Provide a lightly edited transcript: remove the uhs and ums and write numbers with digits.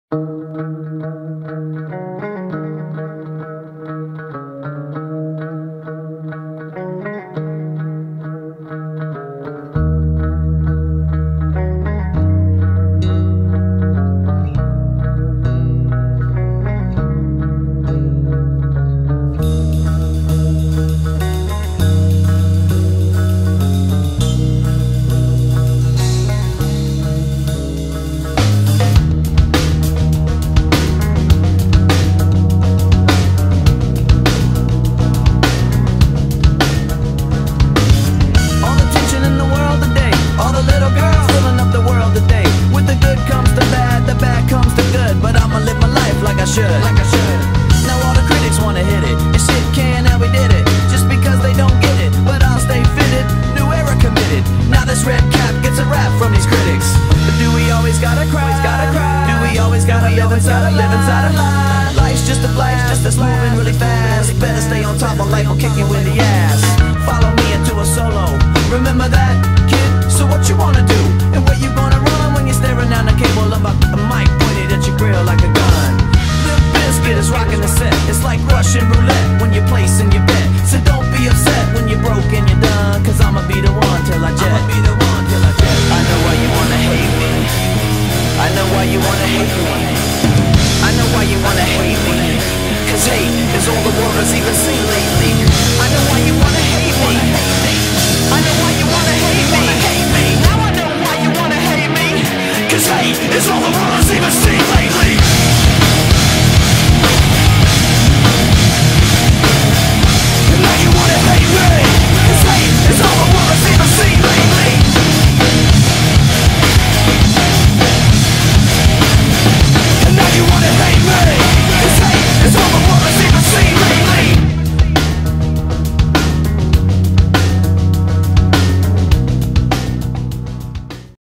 Now all the critics wanna hit it. This shit can, and we did it. Just because they don't get it, but I'll stay fitted. New era committed. Now this red cap gets a rap from these critics. But do we always gotta cry? Do we always gotta live inside a lie? Life's just a flash, just that's moving really fast. Better stay on top of life, will kick you in the ass. Follow me into a solo. Remember that, kid? So what you wanna do? And where you gonna run when you're staring down the cable of a mic pointed at your grill like a gun? Biscuit is rocking the set. It's like Russian roulette when you're placing your bet. So don't be upset when you're broke and you're done, cause I'ma be the one till I jet. I know why you wanna hate me. I know why you wanna hate me.